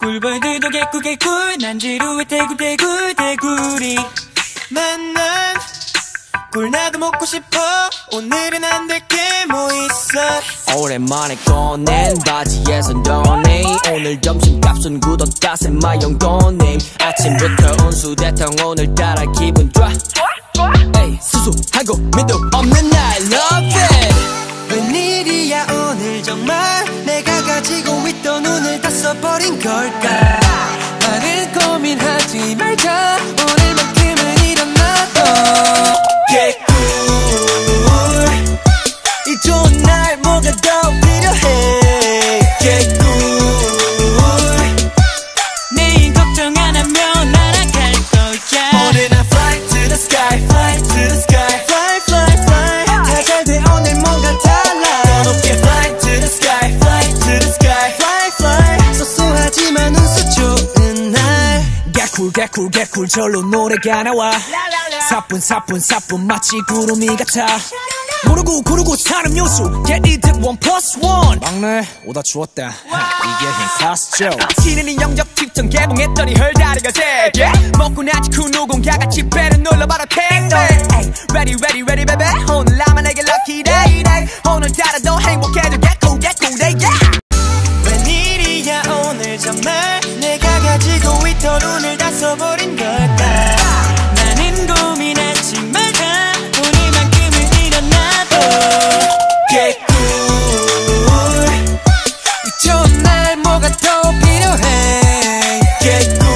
꿀벌들도 개꿀개꿀 난 지루해 대구리 만난 꿀나도 먹고 싶어 오늘은 안 될 게 뭐 있어 오랜만에 꺼낸 바지에서 너네 오늘 점심값은 굳었다세 마영도님 아침부터 온수대통 오늘따라 기분 좋아 에이 수수하고 민도 없는 날 love it 웬일이야 오늘 정말 내가 가지고 있던 눈을 다 써버린 걸까 많은 고민하지 말자 오늘만큼은 일어나도 개꿀 이 좋은 날 뭐가 더 필요해 개꿀 내일 걱정 안 하면 날아갈 거야 오늘 난 fly to the sky fly to the sky fly fly fly 다 잘 돼 오늘 뭔가 달라 더 높게 fly to the sky fly to the sky fly fly 소소하지만 운수 좋은 날 개꿀 절로 노래가 나와 사뿐 마치 구름이 같아 모르고 사는 요수 Get it 1+1 막내 오다 추웠다 이게 행 클래스죠 치는 영적 측정 개봉했더니 헐다리가 3개 먹고 나지 그 누군가가 집배를 눌러봐라 택배 Ready baby 오늘 나만에게 lucky day 오늘따라 더 행복해져 개꿀 yeah 웬일이야 오늘 정말 내가 가지고 있던 오늘 다 써버린 걸까 나는 고민하지 말자 오늘만큼은 일어나도 개꿀 이 좋은 날 뭐가 더 필요해 개꿀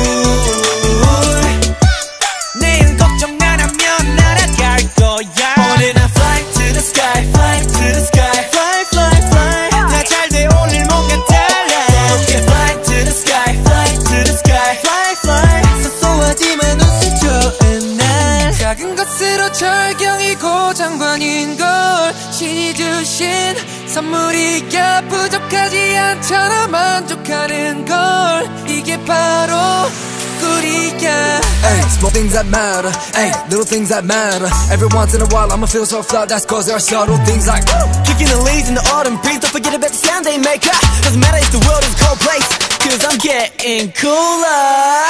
내일 걱정 안 하면 날아갈 거야 오늘 난 fly to the sky fly to the sky fly fly fly 다 잘 돼 오늘 뭔가 달라 높게 fly to the sky fly to the sky fly fly 소소하지만 웃을 좋은 날 작은 것으로 절경이 고장관인걸 신이 주신 선물이야 부족하지 않잖아 만족하는 걸 이게 바로 꿀이야 Ay, small things that matter, ay, little things that matter. Every once in a while I'ma feel so flat, that's cause there are subtle things like kicking the leaves in the autumn breeze. Don't forget about the sound they make. Doesn't matter if the world is a cold place, cause I'm getting cooler.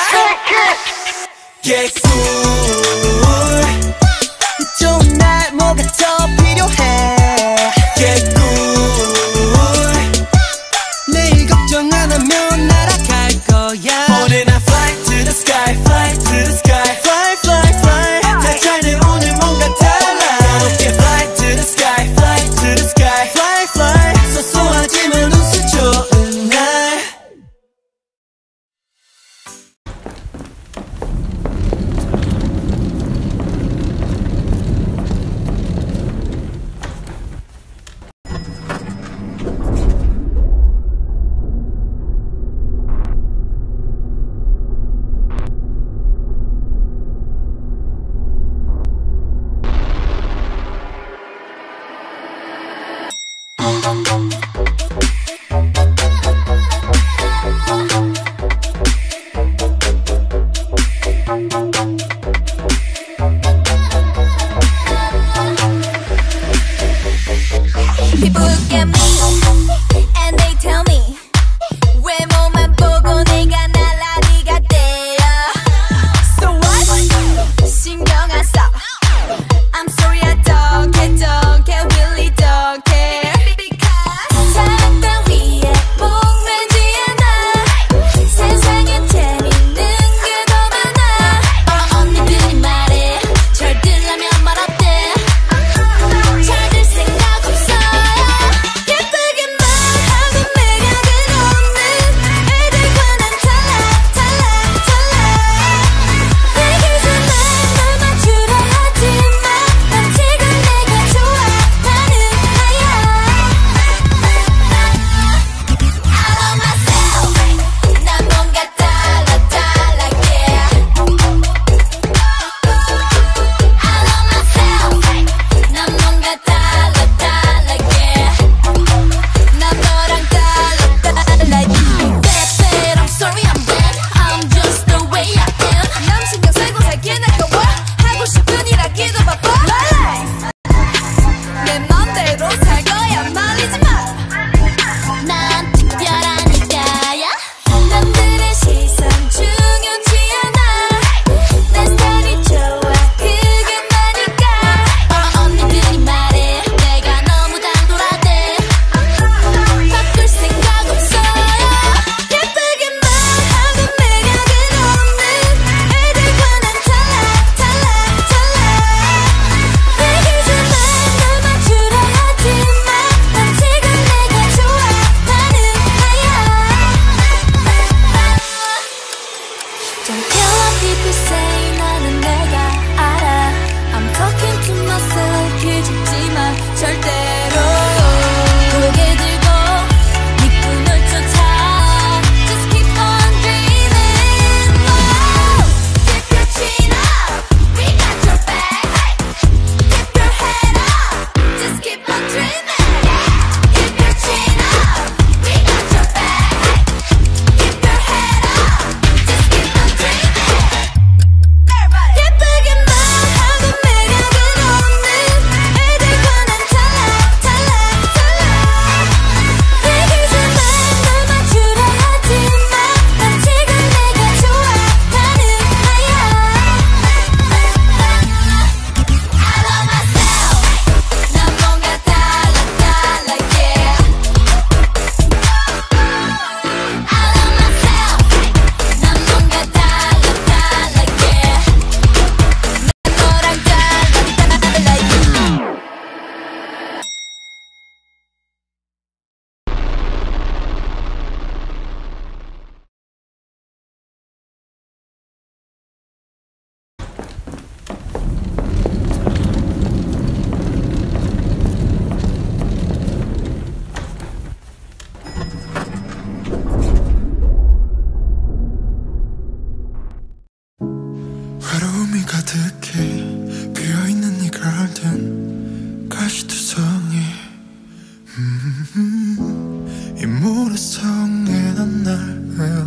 개꿀 좋은 날 뭐가 더 필요해 개꿀 내일 걱정 안 하면 날아갈 거야 오늘 난 fly to the sky fly to the sky fly fly fly 다 잘 돼 오늘 뭔가 달라 높게 fly to the sky fly to the sky fly fly 소소하지만 웃을 좋은 날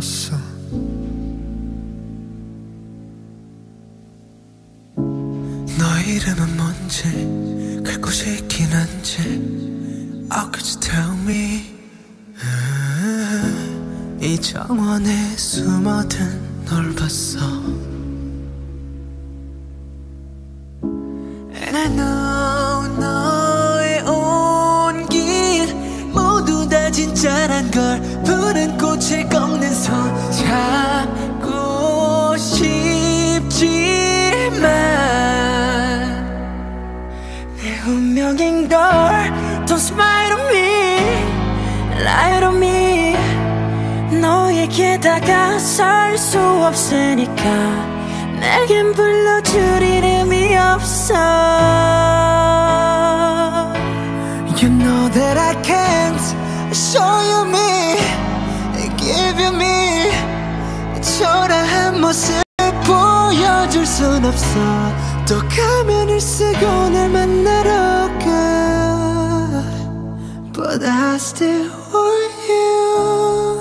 하였어. 너의 이름은 뭔지 갈 곳이 있긴 한지 Oh could you tell me 이 정원에 숨어든 널 봤어. And I know 너의 온길 모두 다 진짜란 걸 푸른 꽃을 꺾는 손 잡고 싶지만 내 운명인 걸 Don't smile on me, lie to me. 너에게 다가설 수 없으니까 내겐 불러줄 이름이 없어. You know that I can't show you me, give you me. 초라한 모습 보여줄 순 없어. 또 가면을 쓰고 날 만나러 가. But I still want you.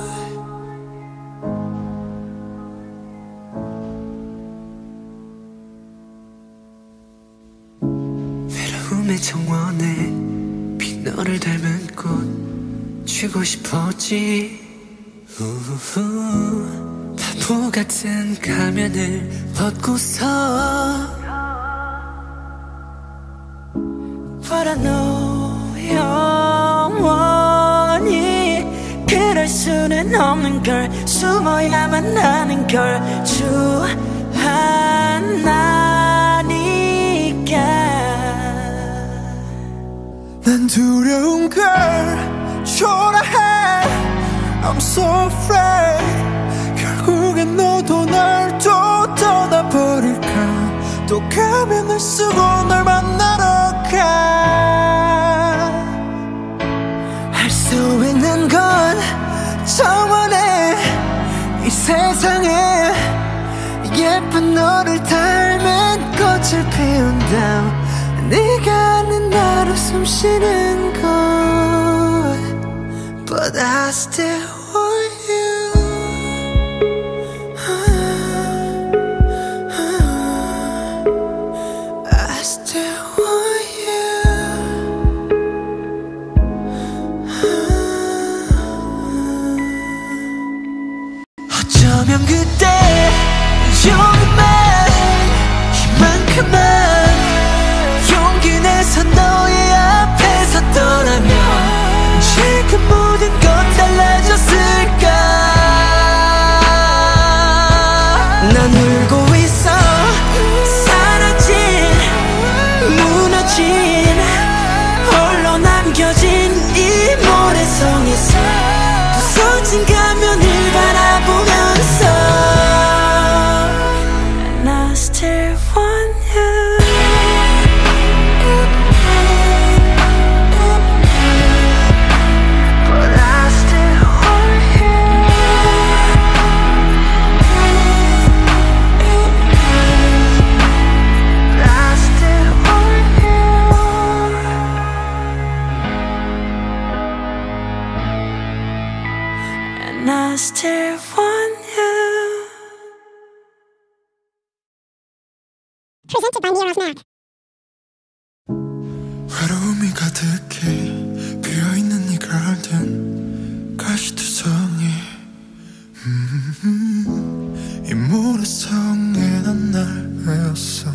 외로움의 정원에 빈 너를 닮은 꽃 쥐고 싶었지. 바보 같은 가면을 벗고서 But I know 영원히 그럴 수는 없는 걸. 숨어야만 하는 걸 주하나니까. 난 두려운 걸 초라해. I'm so afraid. 결국엔 너도 날 또 떠나버릴까. 또 가면을 쓰고 널 만나러 가. 할 수 있는 건 정원에 이 세상에 예쁜 너를 닮은 꽃을 피운다. 네가 아는 나로 숨쉬는 곳. But I still want you. I still want you. 어쩌면 그때 조금만 이만큼만 용기 내서 너의 앞에 섰더라면 지금 모든 건 달라졌을까. 난 울고 있어. 사라진 무너진 홀로 남겨진 이 모래성에서 부서진 가면을 바라보면서 And I still want you. But I still want you. I still want you. And I still want you. Presented by Mira Snack. 외로움이 가득해 비어있는 이 garden 가시투성이 이 모래성에 난 날 외웠어.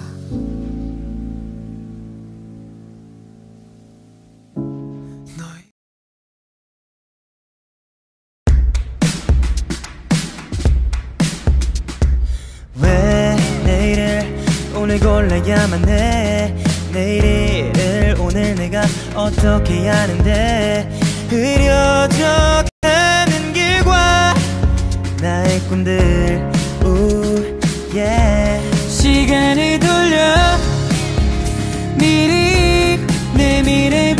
왜 내일을 오늘 골라야만 해. 내일을 오늘 내가 어떻게 하는데. 흐려져 가는 길과 나의 꿈들 yeah. 시간을 돌려 미리 내 미래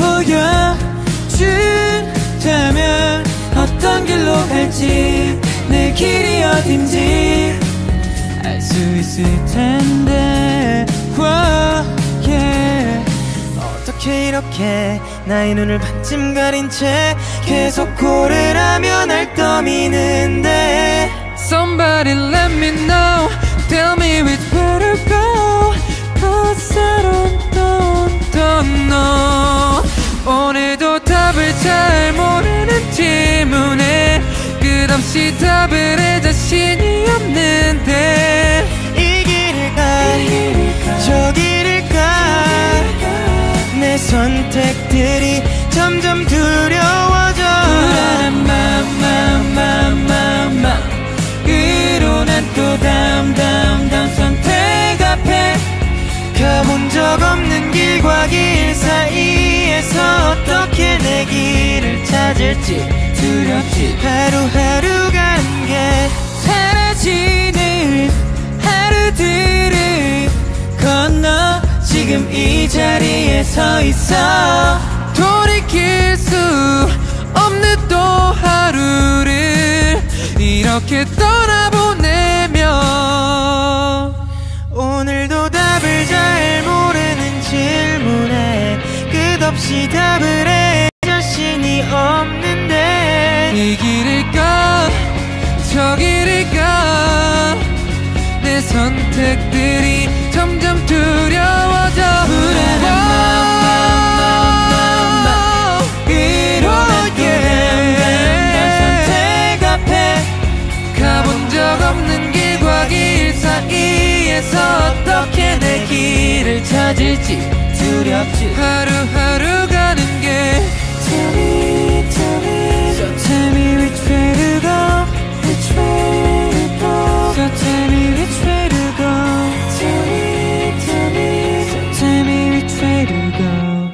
보여준다면 어떤 길로 갈지 내 길이 어딘지 알 수 있을 텐데 yeah. 어떻게 어떻게 이렇게 나의 눈을 반쯤 가린 채 계속 고를 하며 날 떠미는데 Somebody let me know, tell me which way to go, 'cause I don't know. 오늘도 답을 잘 모르는 질문에 끝없이 답을 해 자신이 없는데 이 길일까 저 길일까 내 선택들이 점점 두려워져 불안한 맘 그로 난 또 다음 선택 앞에 가본 적 없는 길과 길 사이에서 어떻게 내 길을 찾을지 두렵지 하루하루 가는 게 사라지는 하루들을 건너 지금 이 자리에 서 있어 돌이킬 수 없는 또 하루를 이렇게 떠나보내며 오늘도 답을 잘 모르는 질문에 끝없이 답을 해 자신이 없는데 이 길일까 저 길일까 내 선택들이 점점 두려워져 불안한 맘 이렇게 선택 앞에 가본 적 없는 길과 길 사이에서 어떻게 내 길을 찾을지 두렵지 하루하루 가는 게 Tell me So tell me which way to go Which way to go So tell me which way to go Tell me So tell me which way to go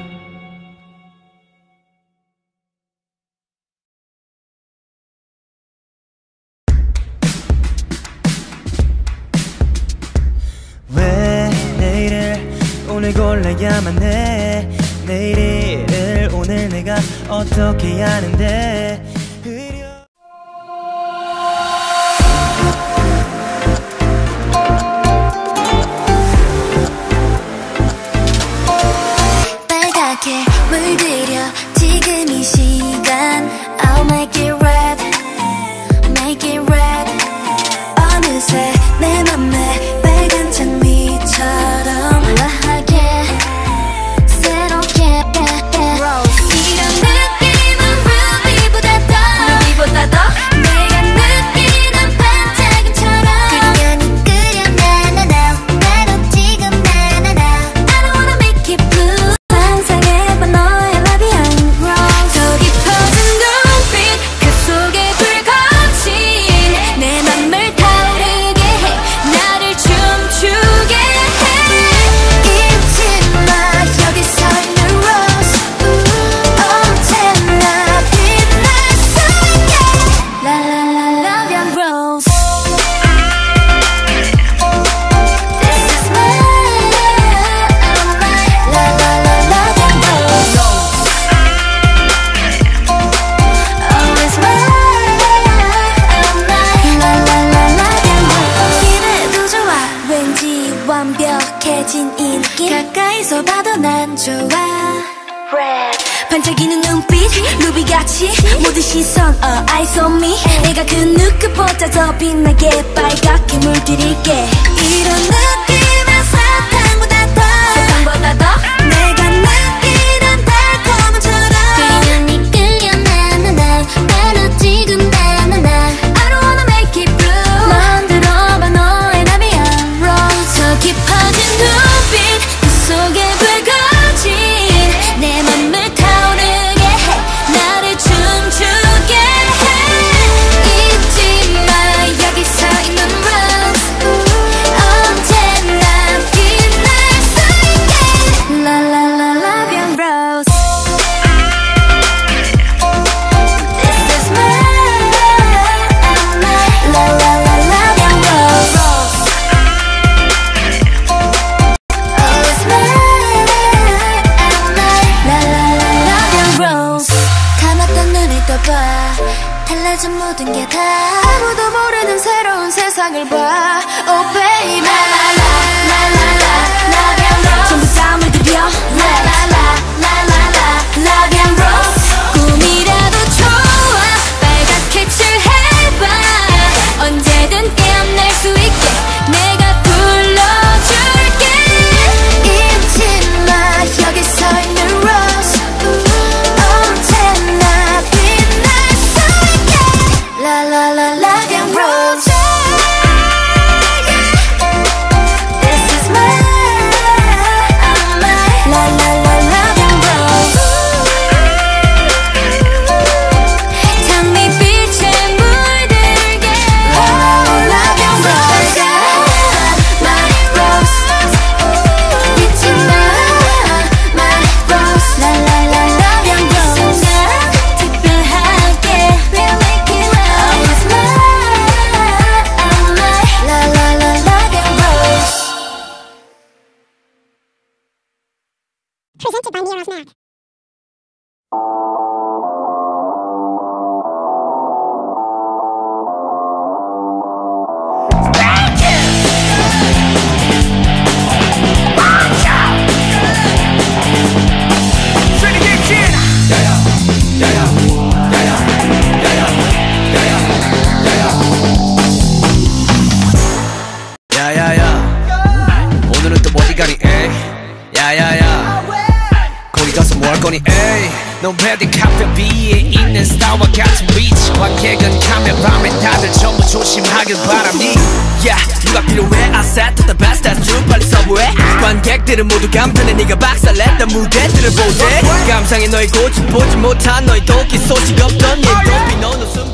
왜 내일을 오늘 골라야만 해 내일을 오늘 내가 어떻게 해야 하는데 빨갛게 물들여 지금 이 시간 I'll make it red Make it red 어느새 내 맘에 빨간 장미처럼 우아하게 새롭게 이런 느낌은 루비보다 더 내가 느끼는 반짝임처럼 그려 나나나 나로 지금 나나나 I don't wanna make it blue 상상해봐 너의 라비앙 rose 더 깊어진 눈빛 그 속에 불거진 내 맘을 타오르게 해 나를 춤추게 해 잊지 마 여기 서 있는 rose 언제나 빛날 수 있게 La la la love young rose This is mine La la la love young rose Always mine La la la love young rose 이래도 좋아 왠지 완벽해진 이 느낌 가까이서 봐도 난 좋아 Red 반짝이는 눈빛 루비같이 모든 시선 eyes on me 내가 그 누구보다 더 빛나게 빨갛게 물들일게 이런 느낌은 사탕보다 더 내가 느끼는 달콤함처럼 끌려 나나나 나로 지금 나나나 I don't wanna make it blue 만들어봐 너의 라비앙 rose 더 깊어진 눈빛 그 속에 불거진 내 맘을 타오르게 해 나를 춤추게 해 잊지 마 여기 서 있는 rose 언제나 빛날 수 있게 La la la love young rose This is mine La la la love young rose Always mine La la la love young rose 감았던 눈을 떠봐 달라진 모든 게 다 아무도 모르는 새로운 세상을 봐 Oh baby La la la la la la love young rose 전부 다 물들여 La la la 넌 웨딩 카페 위에 있는 스타와 같은 위치 관객은 카메라맨 다들 전부 조심하길 바라니 누가 필요해 I said to the best that's true 빨리 서브해 관객들은 모두 감탄해 네가 박살냈던 무대들을 보세 감상해 너의 고집 보지 못한 너의 도끼 소식 없던 얘 도피 너는